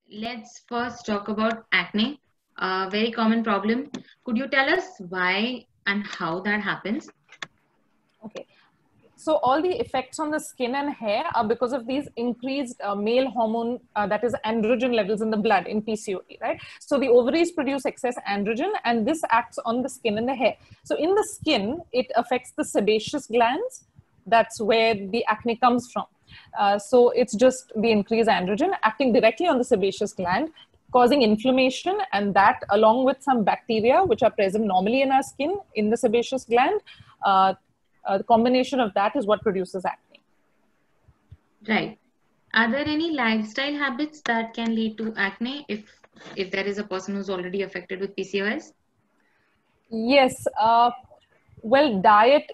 let's first talk about acne, a very common problem. Could you tell us why and how that happens? Okay. So all the effects on the skin and hair are because of these increased male hormone, that is androgen levels in the blood in PCOD, right? So the ovaries produce excess androgen and this acts on the skin and the hair. So in the skin, it affects the sebaceous glands. That's where the acne comes from. So it's just the increased androgen acting directly on the sebaceous gland, causing inflammation, and that along with some bacteria which are present normally in our skin in the sebaceous gland, the combination of that is what produces acne. Right. Are there any lifestyle habits that can lead to acne if there is a person who's already affected with PCOS? Yes. Well, diet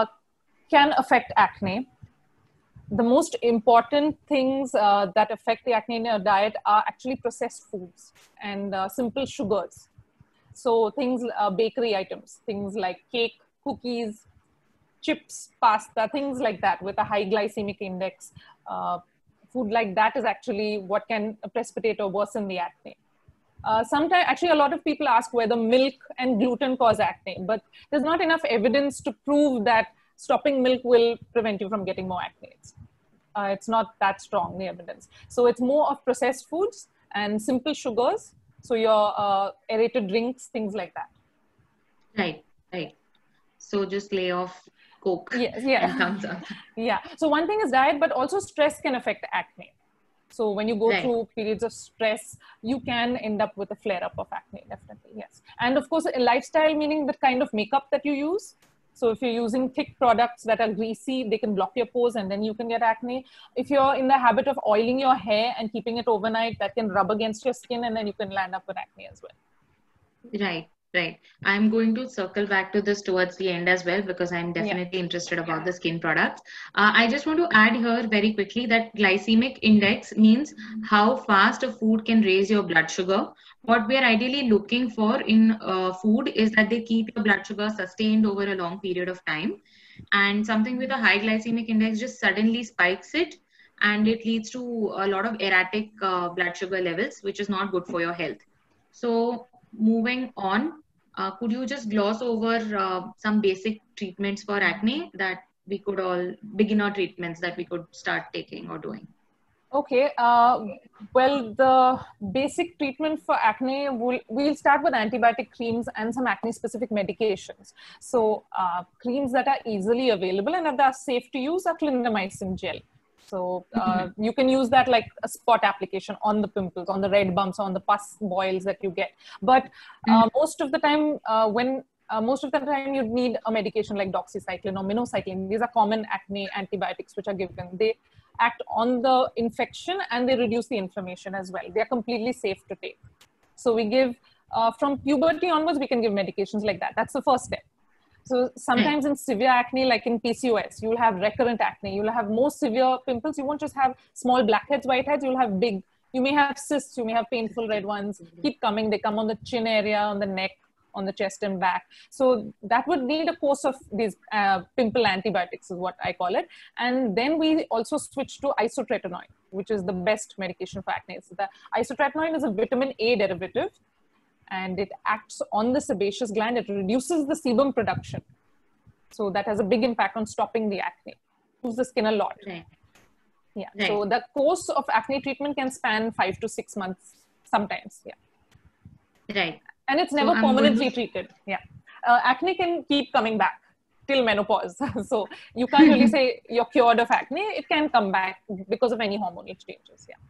can affect acne. The most important things that affect the acne in your diet are actually processed foods and simple sugars. So things, bakery items, things like cake, cookies, chips, pasta, things like that with a high glycemic index. Food like that is actually what can precipitate or worsen the acne. Sometimes, actually, a lot of people ask whether milk and gluten cause acne, but there's not enough evidence to prove that stopping milk will prevent you from getting more acne. It's not that strong, the evidence. So it's more of processed foods and simple sugars. So your aerated drinks, things like that. Right, right. So just lay off Coke Yes, yeah. and thumbs up. Yeah. So one thing is diet, but also stress can affect acne. So when you go Right. through periods of stress, you can end up with a flare up of acne, definitely, yes. And of course, a lifestyle, meaning the kind of makeup that you use. So if you're using thick products that are greasy, they can block your pores and then you can get acne. If you're in the habit of oiling your hair and keeping it overnight, that can rub against your skin and then you can land up with acne as well. Right, right. I'm going to circle back to this towards the end as well because I'm Yeah. definitely interested about the skin products. I just want to add here very quickly that glycemic index means how fast a food can raise your blood sugar. What we are ideally looking for in food is that they keep your blood sugar sustained over a long period of time. And something with a high glycemic index just suddenly spikes it, and it leads to a lot of erratic blood sugar levels, which is not good for your health. So moving on, could you just gloss over some basic treatments for acne that we could all, beginner treatments that we could start taking or doing? Okay. Well, the basic treatment for acne, we'll start with antibiotic creams and some acne-specific medications. So creams that are easily available and that are safe to use are clindamycin gel. So you can use that like a spot application on the pimples, on the red bumps, on the pus boils that you get. But most of the time, most of the time you need a medication like doxycycline or minocycline. These are common acne antibiotics which are given. They act on the infection and they reduce the inflammation as well. They are completely safe to take. So we give, from puberty onwards, we can give medications like that. That's the first step. So sometimes in severe acne, like in PCOS, you'll have recurrent acne. You'll have more severe pimples. You won't just have small blackheads, whiteheads. You'll have big, you may have cysts. You may have painful red ones. Keep coming. They come on the chin area, on the neck, on the chest and back. So that would need a course of these pimple antibiotics is what I call it. And then we also switch to isotretinoin, which is the best medication for acne. So the isotretinoin is a vitamin A derivative and it acts on the sebaceous gland. It reduces the sebum production. So that has a big impact on stopping the acne. Improves the skin a lot. Right. Yeah. Right. So the course of acne treatment can span 5 to 6 months sometimes. Yeah. Right. And it's never permanently treated. Yeah. Acne can keep coming back till menopause. So you can't really say you're cured of acne. It can come back because of any hormonal changes. Yeah.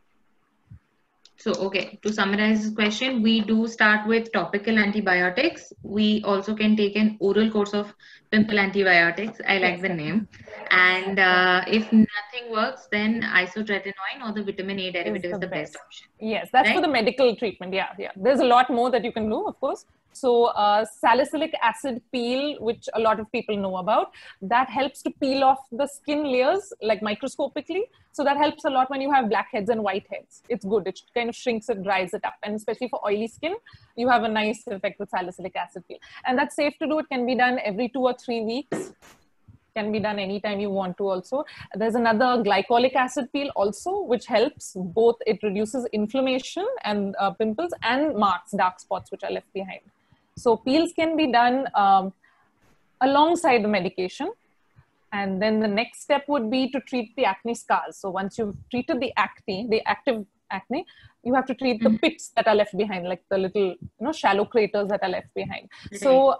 So, okay, to summarize this question, we do start with topical antibiotics. We also can take an oral course of pimple antibiotics. I like the name. And if nothing works, then isotretinoin or the vitamin A derivative is the best option. Yes, that's right? For the medical treatment. Yeah, yeah. There's a lot more that you can do, of course. So salicylic acid peel, which a lot of people know about, that helps to peel off the skin layers like microscopically. So that helps a lot when you have blackheads and whiteheads. It's good. It kind of shrinks it, dries it up. And especially for oily skin, you have a nice effect with salicylic acid peel. And that's safe to do. It can be done every 2 or 3 weeks. can be done anytime you want to also. There's another glycolic acid peel also, which helps both. It reduces inflammation and pimples and marks, dark spots, which are left behind. So peels can be done alongside the medication. And then the next step would be to treat the acne scars. So once you've treated the acne, the active acne, you have to treat the pits that are left behind, like the little, shallow craters that are left behind. So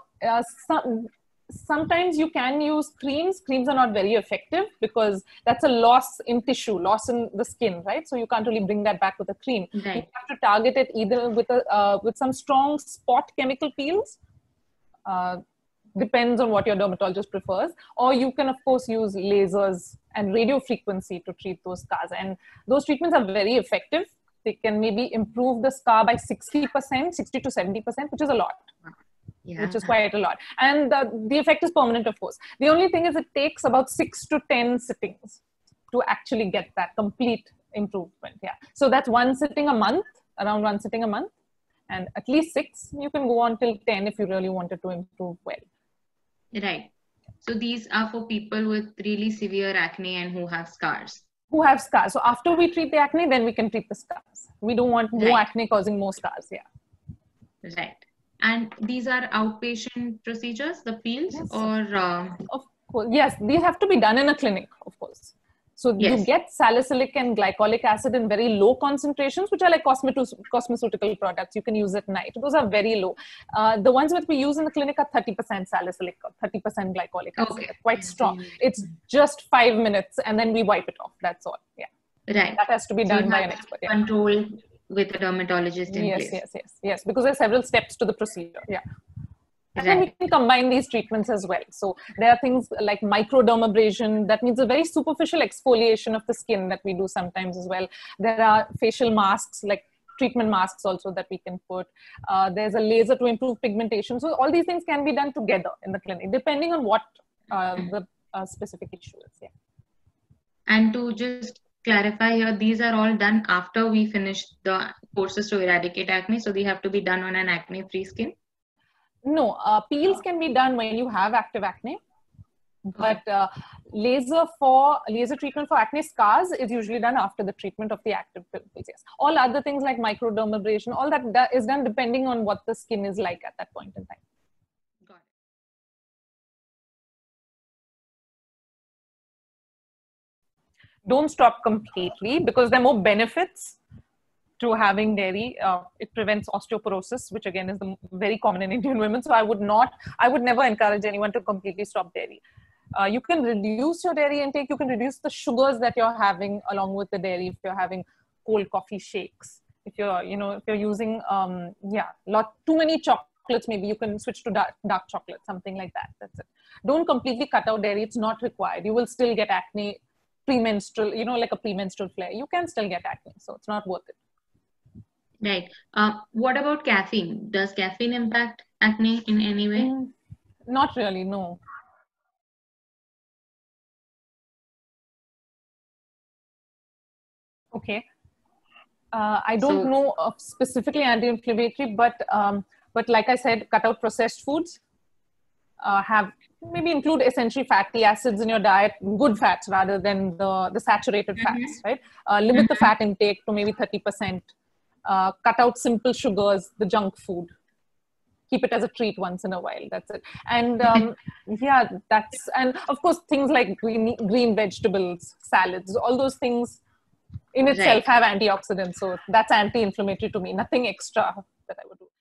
sometimes you can use creams. Creams are not very effective because that's a loss in tissue, loss in the skin, right? So you can't really bring that back with a cream. Right. You have to target it either with some strong spot chemical peels. Depends on what your dermatologist prefers, or you can of course use lasers and radio frequency to treat those scars, and those treatments are very effective. They can maybe improve the scar by 60%, 60 to 70%, which is a lot. Yeah. Which is quite a lot, and the effect is permanent, of course. The only thing is it takes about 6 to 10 sittings to actually get that complete improvement. Yeah, so that's one sitting a month, around one sitting a month, and at least 6. You can go on till 10 if you really wanted to improve well. Right. So these are for people with really severe acne and who have scars. Who have scars. So after we treat the acne, then we can treat the scars. We don't want more acne causing more scars. Yeah. Right. And these are outpatient procedures, the peels, yes. Or? Of course. Yes, these have to be done in a clinic, of course. So you get salicylic and glycolic acid in very low concentrations, which are like cosmeceutical products. You can use at night. Those are very low. The ones that we use in the clinic are 30% salicylic or 30% glycolic acid. Okay. They're quite strong. It's just 5 minutes and then we wipe it off. That's all. Yeah. Right. That has to be done by an expert. Yeah. Control with a dermatologist in place. Yes. Because there are several steps to the procedure. Yeah. And then we can combine these treatments as well. So there are things like microdermabrasion. That means a very superficial exfoliation of the skin that we do sometimes as well. There are facial masks, like treatment masks also that we can put. There's a laser to improve pigmentation. So all these things can be done together in the clinic, depending on what the specific issue is. Yeah. And to just clarify here, these are all done after we finish the courses to eradicate acne. So they have to be done on an acne-free skin. No, peels can be done when you have active acne, but laser treatment for acne scars is usually done after the treatment of the active pimples. Yes, all other things like microdermabrasion, all that is done depending on what the skin is like at that point in time. Got it. Don't stop completely because there are more benefits to having dairy. It prevents osteoporosis, which again is very common in Indian women. So I would never encourage anyone to completely stop dairy. You can reduce your dairy intake. You can reduce the sugars that you're having along with the dairy. If you're having cold coffee shakes, if you're using, too many chocolates, maybe you can switch to dark chocolate, something like that. That's it. Don't completely cut out dairy. It's not required. You will still get acne premenstrual, like a premenstrual flare. You can still get acne. So it's not worth it. Right. What about caffeine? Does caffeine impact acne in any way? Not really, no. Okay. I don't know of specifically anti-inflammatory, but like I said, cut out processed foods. Maybe include essential fatty acids in your diet, good fats rather than the saturated fats, right? Limit the fat intake to maybe 30%. Cut out simple sugars, the junk food. Keep it as a treat once in a while. That's it. And and of course things like green vegetables, salads, all those things in itself have antioxidants. So that's anti-inflammatory to me. Nothing extra that I would do.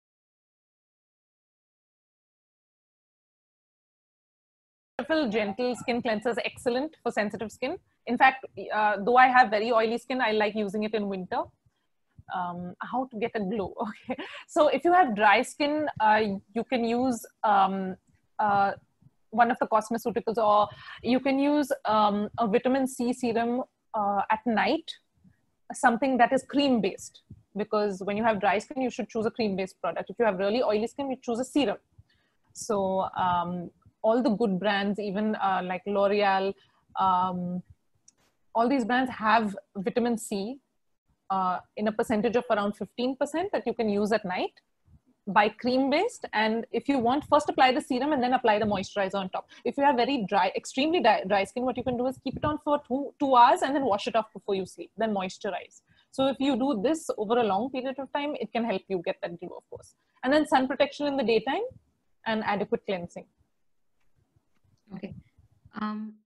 Gentle skin cleanser is excellent for sensitive skin. In fact, though I have very oily skin, I like using it in winter. How to get a glow? Okay, so if you have dry skin, you can use one of the cosmeceuticals, or you can use a vitamin C serum at night, something that is cream based, because when you have dry skin, you should choose a cream based product. If you have really oily skin, you choose a serum. So all the good brands, even like L'Oreal, all these brands have vitamin C in a percentage of around 15% that you can use at night. by cream based. And if you want, first apply the serum and then apply the moisturizer on top. If you have very dry, extremely dry skin, what you can do is keep it on for two hours and then wash it off before you sleep, then moisturize. So if you do this over a long period of time, it can help you get that glow, of course. And then sun protection in the daytime and adequate cleansing. Okay.